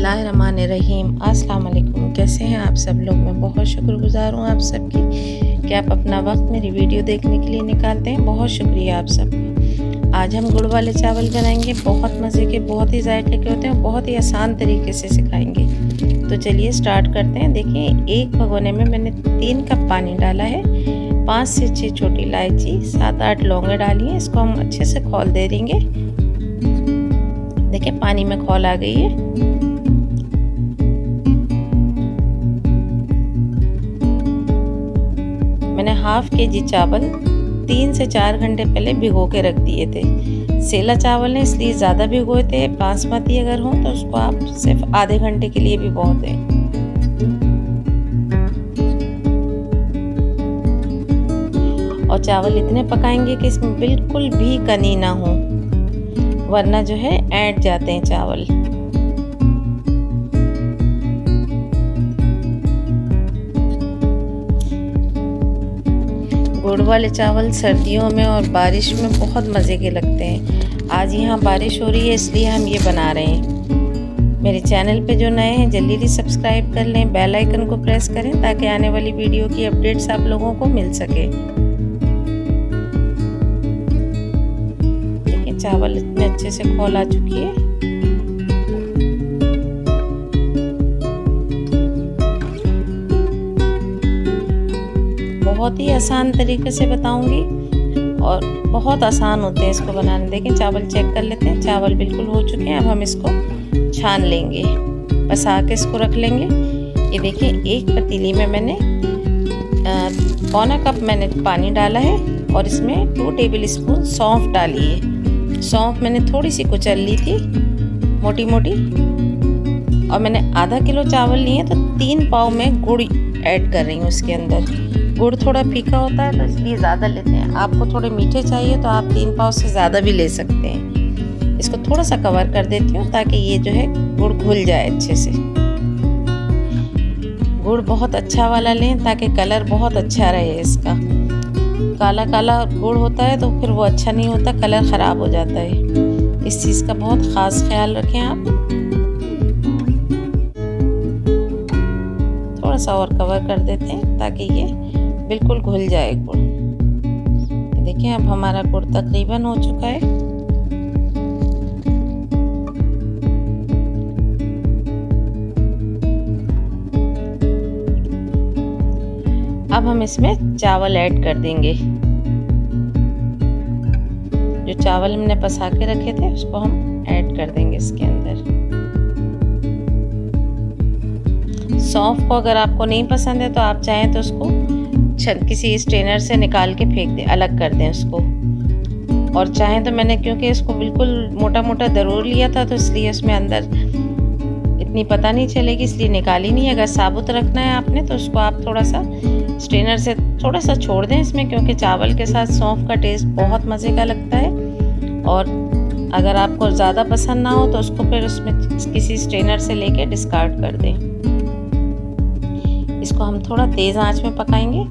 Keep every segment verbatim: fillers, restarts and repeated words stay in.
बिस्मिल्लाहिर्रहमानिर्रहीम। अस्सलाम वालेकुम। कैसे हैं आप सब लोग? मैं बहुत शुक्रगुज़ार हूँ आप सबकी कि आप अपना वक्त मेरी वीडियो देखने के लिए निकालते हैं। बहुत शुक्रिया आप सबका। आज हम गुड़ वाले चावल बनाएंगे। बहुत मज़े के, बहुत ही जायके के होते हैं, बहुत ही आसान तरीके से सिखाएंगे। तो चलिए स्टार्ट करते हैं। देखिए, एक भगोने में मैंने तीन कप पानी डाला है। पाँच से छः छोटी इलायची, सात आठ लौंगे डाली हैं। इसको हम अच्छे से खौल दे देंगे। देखिए, पानी में खौल आ गई है। मैंने हाफ के जी चावल तीन से चार घंटे पहले भिगो के रख दिए थे। सेला चावल है इसलिए ज़्यादा भिगोए थे। बासमती अगर हो तो उसको आप सिर्फ आधे घंटे के लिए भी बहुत है। और चावल इतने पकाएंगे कि इसमें बिल्कुल भी कनी ना हो, वरना जो है ऐंठ जाते हैं चावल। गुड़ वाले चावल सर्दियों में और बारिश में बहुत मज़े के लगते हैं। आज यहाँ बारिश हो रही है इसलिए हम ये बना रहे हैं। मेरे चैनल पे जो नए हैं जल्दी से सब्सक्राइब कर लें, बेल आइकन को प्रेस करें ताकि आने वाली वीडियो की अपडेट्स आप लोगों को मिल सके। देखिए, चावल इतने अच्छे से खौल आ चुकी है। बहुत ही आसान तरीके से बताऊंगी और बहुत आसान होते हैं इसको बनाने। देखें, चावल चेक कर लेते हैं। चावल बिल्कुल हो चुके हैं। अब हम इसको छान लेंगे, पसा के इसको रख लेंगे। ये देखिए, एक पतीली में मैंने पौना कप मैंने पानी डाला है और इसमें टू टेबल स्पून सौंफ डाली है। सौंफ मैंने थोड़ी सी कुचल ली थी मोटी मोटी। और मैंने आधा किलो चावल लिए तो तीन पाव में गुड़ ऐड कर रही हूँ इसके अंदर। गुड़ थोड़ा फीका होता है तो इसलिए ज़्यादा लेते हैं। आपको थोड़े मीठे चाहिए तो आप तीन पाव से ज़्यादा भी ले सकते हैं। इसको थोड़ा सा कवर कर देती हूँ ताकि ये जो है गुड़ घुल जाए अच्छे से। गुड़ बहुत अच्छा वाला लें ताकि कलर बहुत अच्छा रहे इसका। काला काला गुड़ होता है तो फिर वो अच्छा नहीं होता, कलर ख़राब हो जाता है। इस चीज़ का बहुत ख़ास ख्याल रखें आप। थोड़ा सा और कवर कर देते हैं ताकि ये बिल्कुल घुल जाए गुड़। देखिए, अब हमारा गुड़ तकरीबन हो चुका है। अब हम इसमें चावल ऐड कर देंगे। जो चावल हमने पसा के रखे थे उसको हम ऐड कर देंगे इसके अंदर। सौंफ को अगर आपको नहीं पसंद है तो आप चाहें तो उसको किसी स्ट्रेनर से निकाल के फेंक दें, अलग कर दें उसको। और चाहें तो मैंने, क्योंकि इसको बिल्कुल मोटा मोटा ज़रूर लिया था तो इसलिए उसमें अंदर इतनी पता नहीं चलेगी, इसलिए निकाली नहीं। अगर साबुत रखना है आपने तो उसको आप थोड़ा सा स्ट्रेनर से थोड़ा सा छोड़ दें इसमें, क्योंकि चावल के साथ सौंफ का टेस्ट बहुत मज़े का लगता है। और अगर आपको ज़्यादा पसंद ना हो तो उसको फिर उसमें किसी स्ट्रेनर से लेके डिस्कार्ड कर दें। इसको हम थोड़ा तेज़ आंच में पकाएंगे।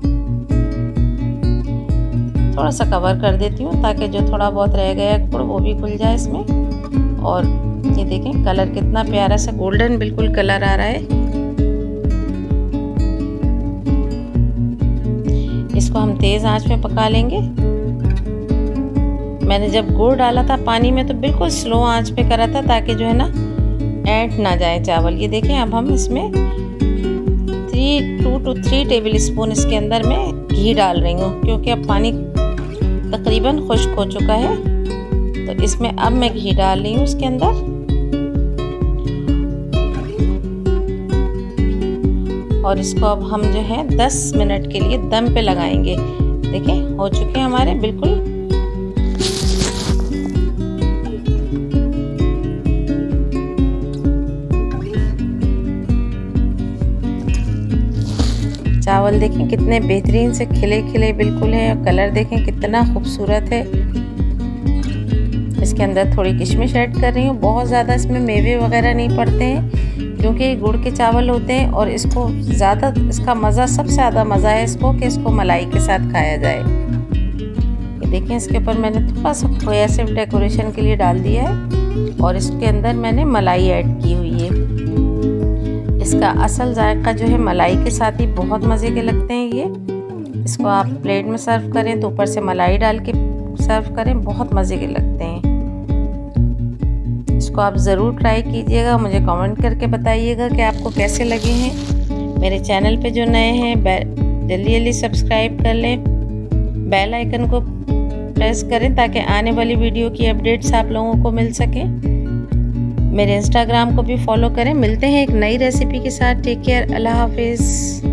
थोड़ा सा कवर कर देती हूँ ताकि जो थोड़ा बहुत रह गया है गुड़ वो भी घुल जाए इसमें। और ये देखें, कलर कितना प्यारा सा गोल्डन बिल्कुल कलर आ रहा है। इसको हम तेज़ आंच में पका लेंगे। मैंने जब गुड़ डाला था पानी में तो बिल्कुल स्लो आंच पे करा था ताकि जो है ना ऐंठ ना जाए चावल। ये देखें, अब हम इसमें three two two three tablespoon इसके अंदर मैं घी डाल रही हूँ, क्योंकि अब पानी तकरीबन खुश्क हो चुका है। तो इसमें अब मैं घी डाल रही हूँ इसके अंदर। और इसको अब हम जो है दस मिनट के लिए दम पे लगाएंगे। देखिए, हो चुके हैं हमारे बिल्कुल। चावल देखें कितने बेहतरीन से खिले खिले बिल्कुल हैं। और कलर देखें कितना खूबसूरत है। इसके अंदर थोड़ी किशमिश ऐड कर रही हूँ। बहुत ज़्यादा इसमें मेवे वगैरह नहीं पड़ते हैं क्योंकि गुड़ के चावल होते हैं। और इसको ज़्यादा, इसका मज़ा, सबसे ज़्यादा मज़ा है इसको कि इसको मलाई के साथ खाया जाए। ये देखें, इसके ऊपर मैंने थोड़ा सा खोया सिर्फ डेकोरेशन के लिए डाल दिया है। और इसके अंदर मैंने मलाई ऐड की हुई है। इसका असल जायका जो है मलाई के साथ ही बहुत मज़े के लगते हैं ये। इसको आप प्लेट में सर्व करें तो ऊपर से मलाई डाल के सर्व करें, बहुत मज़े के लगते हैं। इसको आप ज़रूर ट्राई कीजिएगा, मुझे कमेंट करके बताइएगा कि आपको कैसे लगे हैं। मेरे चैनल पे जो नए हैं जल्दी जल्दी सब्सक्राइब कर लें, बेल आइकन को प्रेस करें ताकि आने वाली वीडियो की अपडेट्स आप लोगों को मिल सके। मेरे इंस्टाग्राम को भी फॉलो करें। मिलते हैं एक नई रेसिपी के साथ। टेक केयर, अल्लाह हाफिज़।